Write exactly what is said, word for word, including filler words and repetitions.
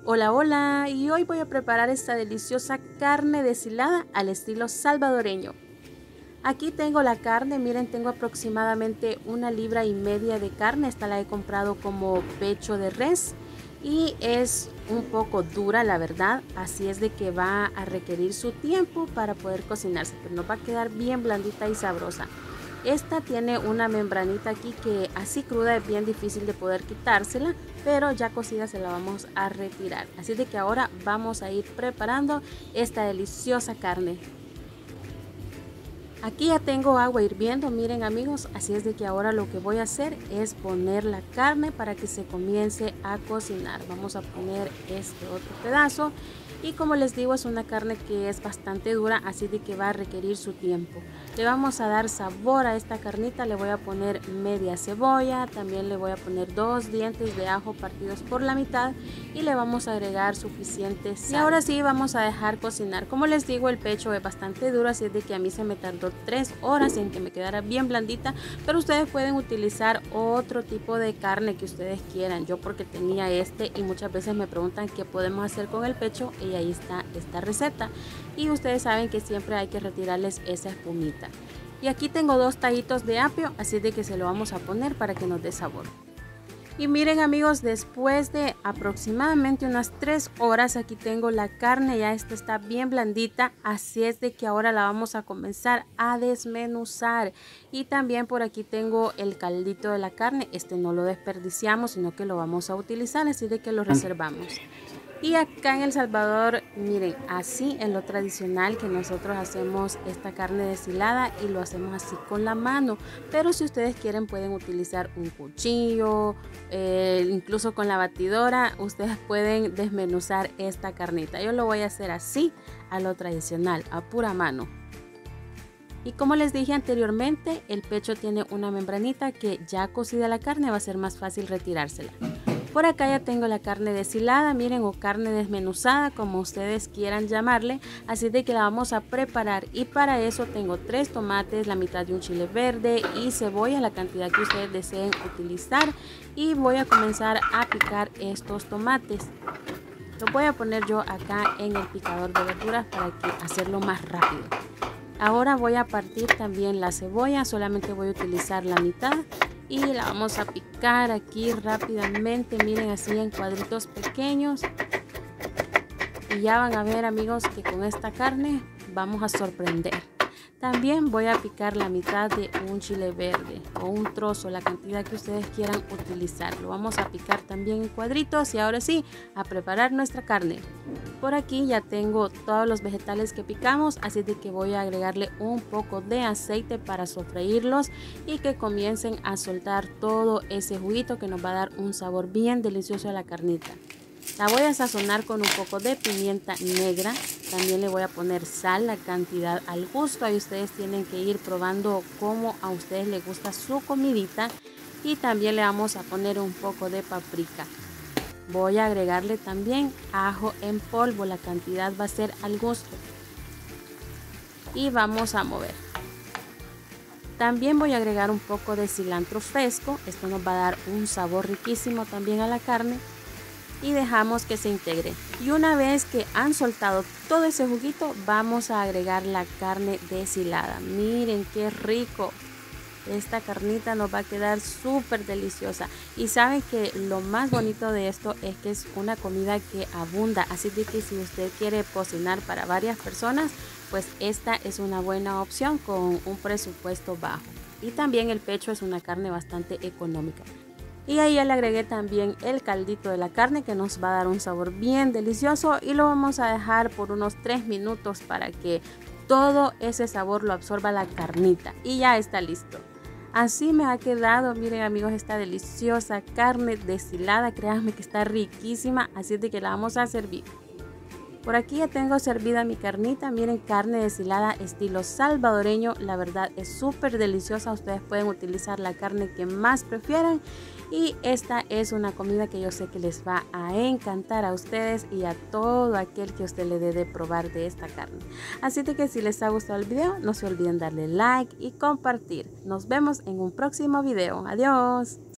Hola, hola, y hoy voy a preparar esta deliciosa carne deshilada al estilo salvadoreño. Aquí tengo la carne, miren, tengo aproximadamente una libra y media de carne. Esta la he comprado como pecho de res y es un poco dura, la verdad, así es de que va a requerir su tiempo para poder cocinarse, pero nos va a quedar bien blandita y sabrosa. Esta tiene una membranita aquí que así cruda es bien difícil de poder quitársela, pero ya cocida se la vamos a retirar. Así de que ahora vamos a ir preparando esta deliciosa carne. Aquí ya tengo agua hirviendo, miren amigos, así es de que ahora lo que voy a hacer es poner la carne para que se comience a cocinar. Vamos a poner este otro pedazo y como les digo es una carne que es bastante dura, así de que va a requerir su tiempo. Le vamos a dar sabor a esta carnita, le voy a poner media cebolla, también le voy a poner dos dientes de ajo partidos por la mitad y le vamos a agregar suficiente sal. Y ahora sí vamos a dejar cocinar. Como les digo, el pecho es bastante duro, así es de que a mí se me tardó tres horas en que me quedara bien blandita, pero ustedes pueden utilizar otro tipo de carne que ustedes quieran. Yo porque tenía este y muchas veces me preguntan qué podemos hacer con el pecho y ahí está esta receta y ustedes saben que siempre hay que retirarles esa espumita. Y aquí tengo dos tallitos de apio, así de que se lo vamos a poner para que nos dé sabor. Y miren amigos, después de aproximadamente unas tres horas aquí tengo la carne, ya esta está bien blandita, así es de que ahora la vamos a comenzar a desmenuzar. Y también por aquí tengo el caldito de la carne, este no lo desperdiciamos sino que lo vamos a utilizar, así de que lo reservamos. Y acá en El Salvador, miren, así en lo tradicional que nosotros hacemos esta carne deshilada y lo hacemos así con la mano. Pero si ustedes quieren pueden utilizar un cuchillo, eh, incluso con la batidora, ustedes pueden desmenuzar esta carnita. Yo lo voy a hacer así, a lo tradicional, a pura mano. Y como les dije anteriormente, el pecho tiene una membranita que ya cocida la carne va a ser más fácil retirársela. Por acá ya tengo la carne deshilada, miren, o carne desmenuzada, como ustedes quieran llamarle, así de que la vamos a preparar. Y para eso tengo tres tomates, la mitad de un chile verde y cebolla, la cantidad que ustedes deseen utilizar. Y voy a comenzar a picar estos tomates. Los voy a poner yo acá en el picador de verduras para que hacerlo más rápido. Ahora voy a partir también la cebolla, solamente voy a utilizar la mitad. Y la vamos a picar aquí rápidamente, miren, así en cuadritos pequeños. Y ya van a ver amigos que con esta carne vamos a sorprender. También voy a picar la mitad de un chile verde o un trozo, la cantidad que ustedes quieran utilizar. Lo vamos a picar también en cuadritos y ahora sí, a preparar nuestra carne. Por aquí ya tengo todos los vegetales que picamos, así de que voy a agregarle un poco de aceite para sofreírlos y que comiencen a soltar todo ese juguito que nos va a dar un sabor bien delicioso a la carnita. La voy a sazonar con un poco de pimienta negra, también le voy a poner sal, la cantidad al gusto, ahí ustedes tienen que ir probando cómo a ustedes les gusta su comidita y también le vamos a poner un poco de paprika. Voy a agregarle también ajo en polvo, la cantidad va a ser al gusto y vamos a mover. También voy a agregar un poco de cilantro fresco, esto nos va a dar un sabor riquísimo también a la carne. Y dejamos que se integre. Y una vez que han soltado todo ese juguito, vamos a agregar la carne deshilada. Miren qué rico. Esta carnita nos va a quedar súper deliciosa. Y saben que lo más bonito de esto es que es una comida que abunda. Así de que si usted quiere cocinar para varias personas, pues esta es una buena opción con un presupuesto bajo. Y también el pecho es una carne bastante económica. Y ahí ya le agregué también el caldito de la carne que nos va a dar un sabor bien delicioso y lo vamos a dejar por unos tres minutos para que todo ese sabor lo absorba la carnita y ya está listo. Así me ha quedado, miren amigos, esta deliciosa carne deshilada, créanme que está riquísima, así de que la vamos a servir. Por aquí ya tengo servida mi carnita, miren, carne deshilada estilo salvadoreño, la verdad es súper deliciosa, ustedes pueden utilizar la carne que más prefieran y esta es una comida que yo sé que les va a encantar a ustedes y a todo aquel que usted le dé de probar de esta carne. Así de que si les ha gustado el video, no se olviden darle like y compartir. Nos vemos en un próximo video. Adiós.